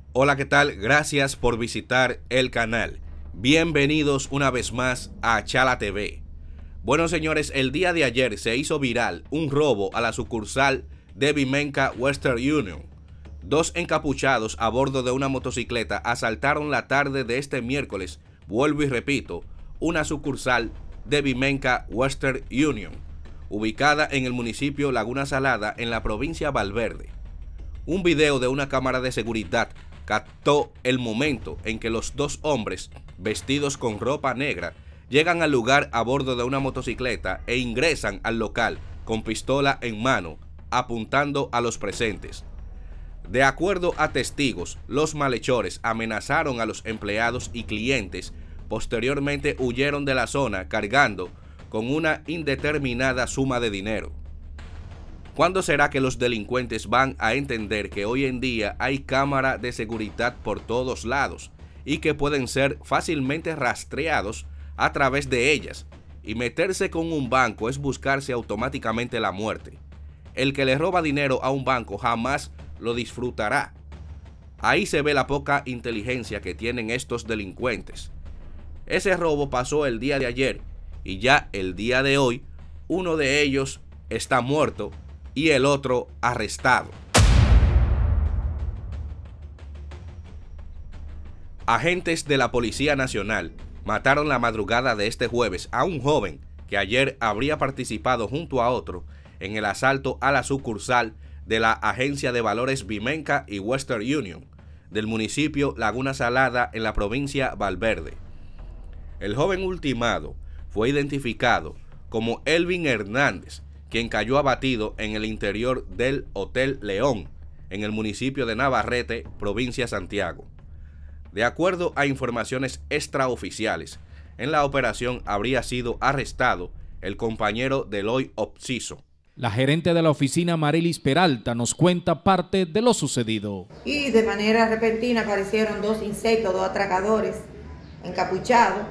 Hola, ¿qué tal? Gracias por visitar el canal. Bienvenidos una vez más a Chala TV. Bueno, señores, el día de ayer se hizo viral un robo a la sucursal de Vimenca Western Union. Dos encapuchados a bordo de una motocicleta asaltaron la tarde de este miércoles, vuelvo y repito, una sucursal de Vimenca Western Union, ubicada en el municipio Laguna Salada, en la provincia Valverde. Un video de una cámara de seguridad captó el momento en que los dos hombres, vestidos con ropa negra, llegan al lugar a bordo de una motocicleta e ingresan al local con pistola en mano, apuntando a los presentes. De acuerdo a testigos, los malhechores amenazaron a los empleados y clientes. Posteriormente huyeron de la zona cargando con una indeterminada suma de dinero. ¿Cuándo será que los delincuentes van a entender que hoy en día hay cámaras de seguridad por todos lados y que pueden ser fácilmente rastreados a través de ellas? Y meterse con un banco es buscarse automáticamente la muerte. El que le roba dinero a un banco jamás lo disfrutará. Ahí se ve la poca inteligencia que tienen estos delincuentes. Ese robo pasó el día de ayer y ya el día de hoy uno de ellos está muerto y el otro arrestado. Agentes de la Policía Nacional mataron la madrugada de este jueves a un joven que ayer habría participado junto a otro en el asalto a la sucursal de la Agencia de Valores Vimenca y Western Union del municipio Laguna Salada, en la provincia Valverde. El joven ultimado fue identificado como Elvin Hernández, quien cayó abatido en el interior del Hotel León, en el municipio de Navarrete, provincia Santiago. De acuerdo a informaciones extraoficiales, en la operación habría sido arrestado el compañero de Eloy Obsiso. La gerente de la oficina, Marilis Peralta, nos cuenta parte de lo sucedido. Y de manera repentina aparecieron dos insectos, dos atracadores encapuchados,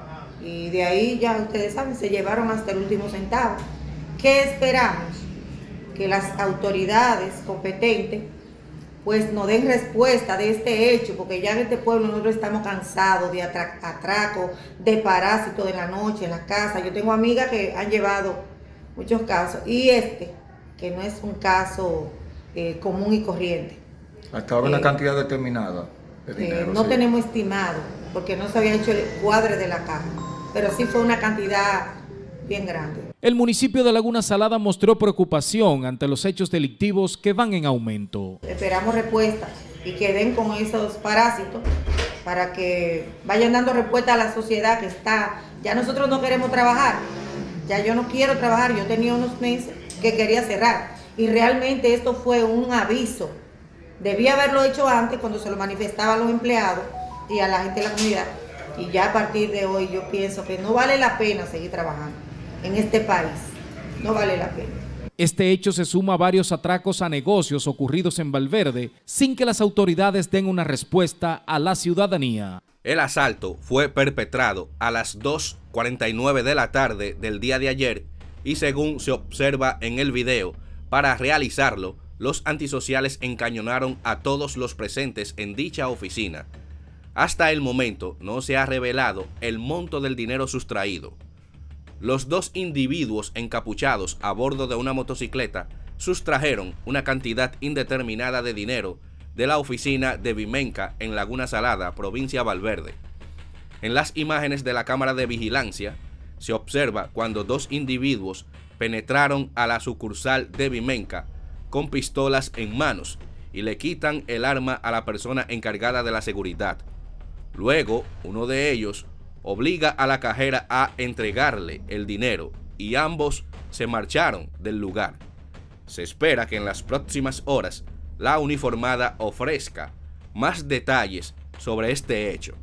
y de ahí ya ustedes saben, se llevaron hasta el último centavo. ¿Qué esperamos? Que las autoridades competentes pues nos den respuesta de este hecho, porque ya en este pueblo nosotros estamos cansados de atracos, de parásitos de la noche en la casa. Yo tengo amigas que han llevado muchos casos, y que no es un caso común y corriente. Hasta ahora una cantidad determinada de dinero. No tenemos estimado, porque no se había hecho el cuadre de la caja, pero sí fue una cantidad bien grande. El municipio de Laguna Salada mostró preocupación ante los hechos delictivos que van en aumento. Esperamos respuestas y que den con esos parásitos para que vayan dando respuesta a la sociedad que está. Ya nosotros no queremos trabajar, ya yo no quiero trabajar. Yo tenía unos meses que quería cerrar y realmente esto fue un aviso. Debía haberlo hecho antes, cuando se lo manifestaba a los empleados y a la gente de la comunidad. Y ya a partir de hoy yo pienso que no vale la pena seguir trabajando en este país. No vale la pena. Este hecho se suma a varios atracos a negocios ocurridos en Valverde sin que las autoridades den una respuesta a la ciudadanía. El asalto fue perpetrado a las 2:49 de la tarde del día de ayer y, según se observa en el video, para realizarlo, los antisociales encañonaron a todos los presentes en dicha oficina. Hasta el momento no se ha revelado el monto del dinero sustraído. Los dos individuos encapuchados a bordo de una motocicleta sustrajeron una cantidad indeterminada de dinero de la oficina de Vimenca en Laguna Salada, provincia Valverde. En las imágenes de la cámara de vigilancia se observa cuando dos individuos penetraron a la sucursal de Vimenca con pistolas en manos y le quitan el arma a la persona encargada de la seguridad. Luego, uno de ellos obliga a la cajera a entregarle el dinero y ambos se marcharon del lugar. Se espera que en las próximas horas la uniformada ofrezca más detalles sobre este hecho.